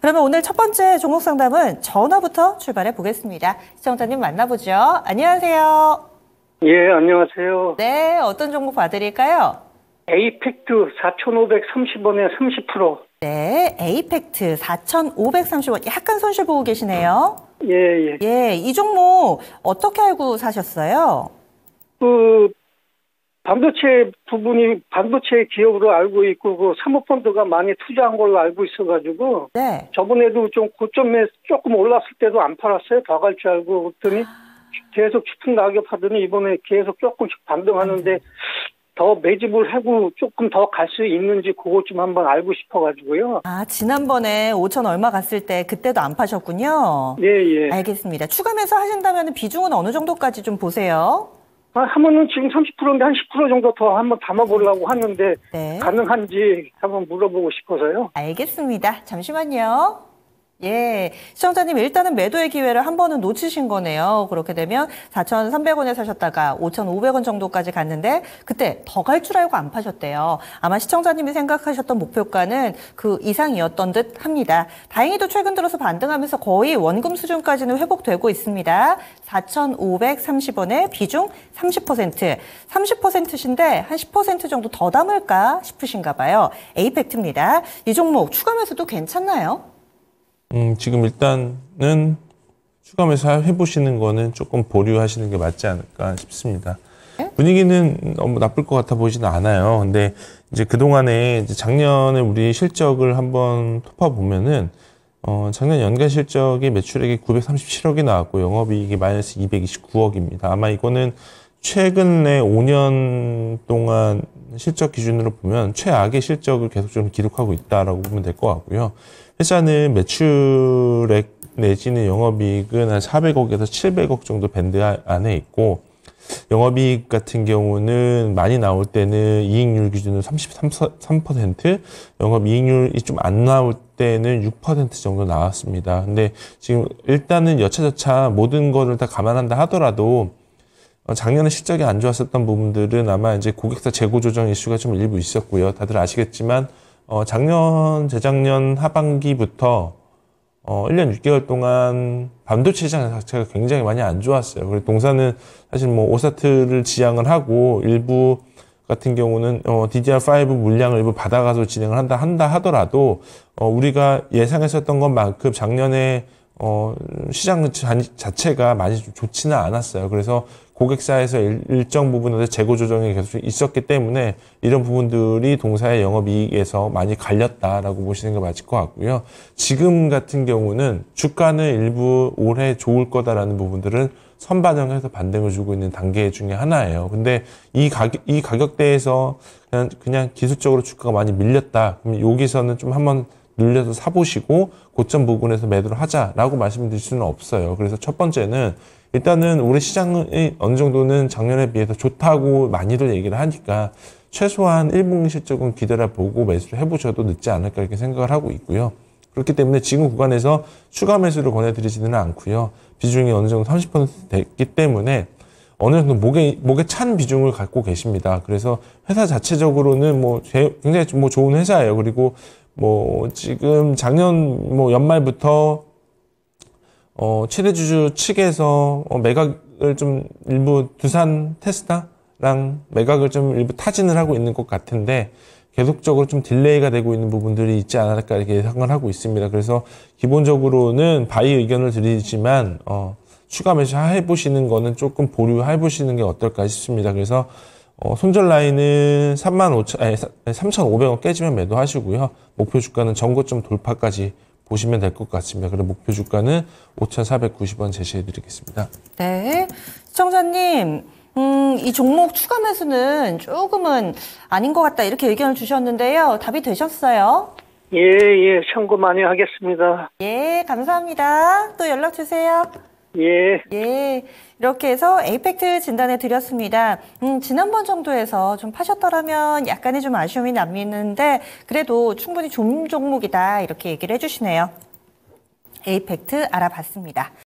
그러면 오늘 첫 번째 종목 상담은 전화부터 출발해 보겠습니다. 시청자님 만나보죠. 안녕하세요. 예, 안녕하세요. 네, 어떤 종목 봐드릴까요? 에이펙트 4,530원에 30%. 네, 에이펙트 4,530원. 약간 손실 보고 계시네요. 예, 예. 예, 이 종목 어떻게 알고 사셨어요? 반도체 부분이 반도체 기업으로 알고 있고, 사모펀드가 많이 투자한 걸로 알고 있어가지고, 네. 저번에도 좀 고점에 조금 올랐을 때도 안 팔았어요. 더 갈 줄 알고, 그랬더니 계속 깊은 가격 하더니 이번에 계속 조금씩 반등하는데, 더 매집을 하고 조금 더 갈 수 있는지 그것 좀 한번 알고 싶어가지고요. 아, 지난번에 5천 얼마 갔을 때 그때도 안 파셨군요. 예, 예. 알겠습니다. 추가 매수 하신다면 비중은 어느 정도까지 좀 보세요? 하면은 지금 30%인데 한 10% 정도 더 한번 담아보려고 하는데 네. 가능한지 한번 물어보고 싶어서요. 알겠습니다. 잠시만요. 예, 시청자님 일단은 매도의 기회를 한 번은 놓치신 거네요. 그렇게 되면 4,300원에 사셨다가 5,500원 정도까지 갔는데 그때 더 갈 줄 알고 안 파셨대요. 아마 시청자님이 생각하셨던 목표가는 그 이상이었던 듯 합니다. 다행히도 최근 들어서 반등하면서 거의 원금 수준까지는 회복되고 있습니다. 4,530원에 비중 30%, 30%신데 한 10% 정도 더 담을까 싶으신가 봐요. 에이펙트입니다. 이 종목 추가 매수도 괜찮나요? 지금 일단은 추가 매수 해보시는 거는 조금 보류하시는 게 맞지 않을까 싶습니다. 분위기는 너무 나쁠 것 같아 보이지는 않아요. 근데 이제 그동안에 이제 작년에 우리 실적을 한번 토파보면은, 작년 연간 실적이 매출액이 937억이 나왔고, 영업이익이 마이너스 229억입니다. 아마 이거는 최근에 5년 동안 실적 기준으로 보면 최악의 실적을 계속 좀 기록하고 있다라고 보면 될 것 같고요. 회사는 매출액 내지는 영업이익은 한 400억에서 700억 정도 밴드 안에 있고, 영업이익 같은 경우는 많이 나올 때는 이익률 기준으로 33%, 영업이익률이 좀 안 나올 때는 6% 정도 나왔습니다. 근데 지금 일단은 여차저차 모든 거를 다 감안한다 하더라도 작년에 실적이 안 좋았었던 부분들은 아마 이제 고객사 재고 조정 이슈가 좀 일부 있었고요. 다들 아시겠지만 작년, 재작년 하반기부터 1년 6개월 동안 반도체 시장 자체가 굉장히 많이 안 좋았어요. 그리고 동사는 사실 뭐 오사트를 지향을 하고 일부 같은 경우는 DDR5 물량을 일부 받아가서 진행을 한다 하더라도 우리가 예상했었던 것만큼 작년에 시장 자체가 많이 좀 좋지는 않았어요. 그래서 고객사에서 일정 부분에서 재고 조정이 계속 있었기 때문에 이런 부분들이 동사의 영업이익에서 많이 갈렸다라고 보시는 게 맞을 것 같고요. 지금 같은 경우는 주가는 일부 올해 좋을 거다라는 부분들은 선반영해서 반등을 주고 있는 단계 중에 하나예요. 근데 이 가격대에서 그냥 기술적으로 주가가 많이 밀렸다. 그럼 여기서는 좀 한번 눌려서 사보시고 고점 부근에서 매도를 하자라고 말씀드릴 수는 없어요. 그래서 첫 번째는 일단은 올해 시장이 어느 정도는 작년에 비해서 좋다고 많이들 얘기를 하니까 최소한 1분기 실적은 기다려보고 매수를 해보셔도 늦지 않을까 이렇게 생각을 하고 있고요. 그렇기 때문에 지금 구간에서 추가 매수를 권해드리지는 않고요. 비중이 어느 정도 30% 됐기 때문에 어느 정도 목에 찬 비중을 갖고 계십니다. 그래서 회사 자체적으로는 굉장히 좋은 회사예요. 그리고 지금 작년 연말부터 최대주주 측에서 매각을 좀 일부 두산 테스다랑 매각을 좀 일부 타진을 하고 있는 것 같은데 계속적으로 좀 딜레이가 되고 있는 부분들이 있지 않을까 이렇게 예상을 하고 있습니다. 그래서 기본적으로는 바이 의견을 드리지만 추가 매수 해보시는 거는 조금 보류해보시는 게 어떨까 싶습니다. 그래서 손절 라인은 3,500원 깨지면 매도하시고요. 목표 주가는 전고점 돌파까지 보시면 될 것 같습니다. 그리고 목표 주가는 5,490원 제시해드리겠습니다. 네, 시청자님, 이 종목 추가 매수는 조금은 아닌 것 같다 이렇게 의견을 주셨는데요. 답이 되셨어요? 예, 참고 많이 하겠습니다. 예, 감사합니다. 또 연락 주세요. 예. 예, 이렇게 해서 에이펙트 진단해 드렸습니다. 지난번 정도에서 좀 파셨더라면 약간의 좀 아쉬움이 남는데 그래도 충분히 좋은 종목이다 이렇게 얘기를 해주시네요. 에이펙트 알아봤습니다.